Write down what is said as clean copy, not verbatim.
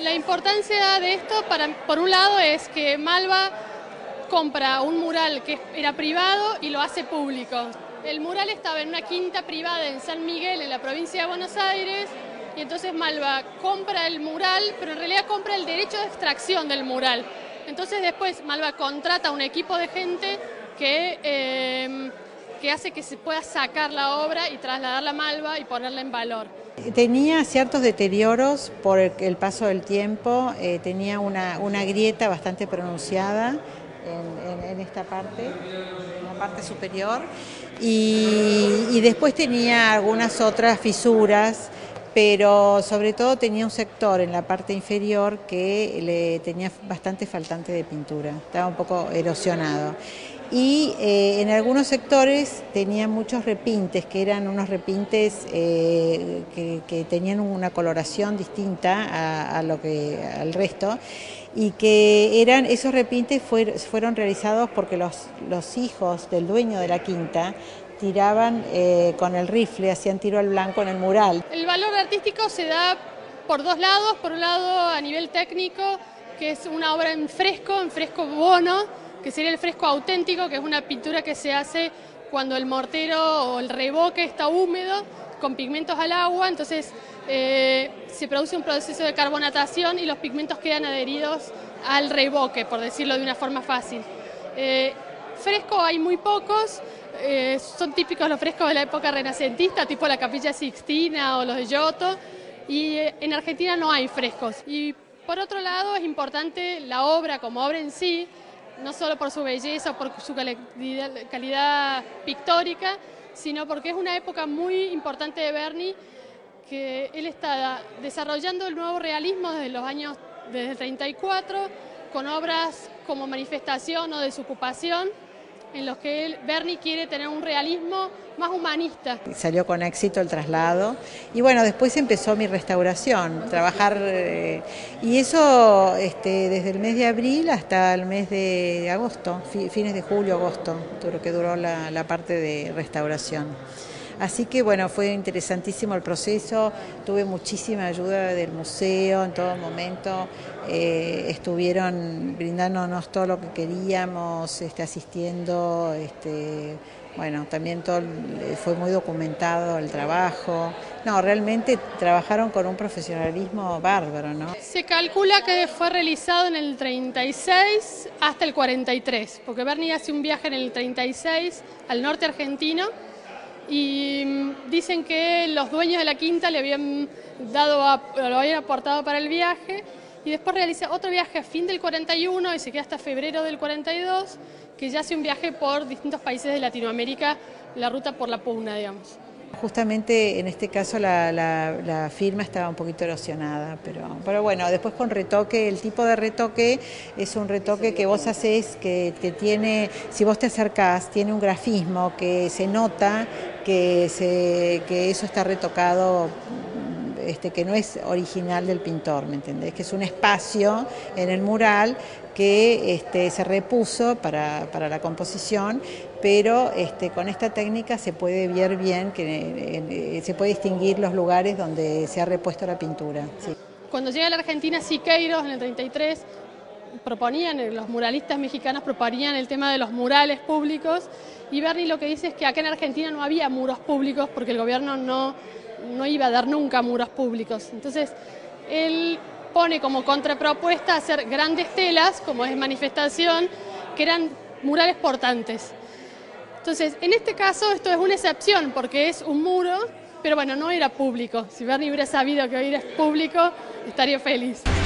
La importancia de esto, por un lado, es que Malva compra un mural que era privado y lo hace público. El mural estaba en una quinta privada en San Miguel, en la provincia de Buenos Aires, y entonces Malva compra el mural, pero en realidad compra el derecho de extracción del mural. Entonces después Malva contrata a un equipo de gente que hace que se pueda sacar la obra y trasladarla a Malva y ponerla en valor. Tenía ciertos deterioros por el paso del tiempo, tenía una grieta bastante pronunciada en esta parte, en la parte superior, y después tenía algunas otras fisuras, pero sobre todo tenía un sector en la parte inferior que le tenía bastante faltante de pintura, estaba un poco erosionado. Y en algunos sectores tenía muchos repintes, que eran unos repintes que tenían una coloración distinta al resto, y que esos repintes fueron realizados porque los hijos del dueño de la quinta tiraban con el rifle, hacían tiro al blanco en el mural. El valor artístico se da por dos lados. Por un lado, a nivel técnico, que es una obra en fresco bono, que sería el fresco auténtico, que es una pintura que se hace cuando el mortero o el revoque está húmedo, con pigmentos al agua, entonces se produce un proceso de carbonatación y los pigmentos quedan adheridos al revoque, por decirlo de una forma fácil. Fresco hay muy pocos, son típicos los frescos de la época renacentista, tipo la Capilla Sixtina o los de Giotto, y en Argentina no hay frescos. Y por otro lado es importante la obra como obra en sí, no solo por su belleza o por su calidad pictórica, sino porque es una época muy importante de Berni, que él está desarrollando el nuevo realismo desde el 34, con obras como Manifestación o Desocupación, en los que Berni quiere tener un realismo más humanista. Salió con éxito el traslado y bueno, después empezó mi restauración, trabajar y eso desde el mes de abril hasta el mes de agosto, fines de julio, agosto, que duró la parte de restauración. Así que bueno, fue interesantísimo el proceso, tuve muchísima ayuda del museo en todo momento, estuvieron brindándonos todo lo que queríamos, asistiendo, bueno, también fue muy documentado el trabajo. No, realmente trabajaron con un profesionalismo bárbaro, ¿no? Se calcula que fue realizado en el 36 hasta el 43, porque Berni hace un viaje en el 36 al norte argentino, y dicen que los dueños de la quinta le habían lo habían aportado para el viaje, y después realiza otro viaje a fin del 41 y se queda hasta febrero del 42, que ya hace un viaje por distintos países de Latinoamérica, la ruta por la pugna, digamos. Justamente en este caso la firma estaba un poquito erosionada, pero bueno, después con retoque, el tipo de retoque es un retoque que vos haces, que tiene, si vos te acercás, tiene un grafismo que se nota que eso está retocado, que no es original del pintor, ¿me entendés? Que es un espacio en el mural que se repuso para la composición, pero con esta técnica se puede ver bien, que se puede distinguir los lugares donde se ha repuesto la pintura. Sí. Cuando llega a la Argentina Siqueiros en el 33, los muralistas mexicanos proponían el tema de los murales públicos, y Berni lo que dice es que acá en Argentina no había muros públicos porque el gobierno no iba a dar nunca muros públicos. Entonces, él pone como contrapropuesta hacer grandes telas, como es Manifestación, que eran murales portantes. Entonces, en este caso, esto es una excepción, porque es un muro, pero bueno, no era público. Si Berni hubiera sabido que hoy era público, estaría feliz.